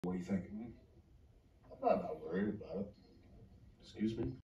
What do you think? I'm not worried about it. Excuse me?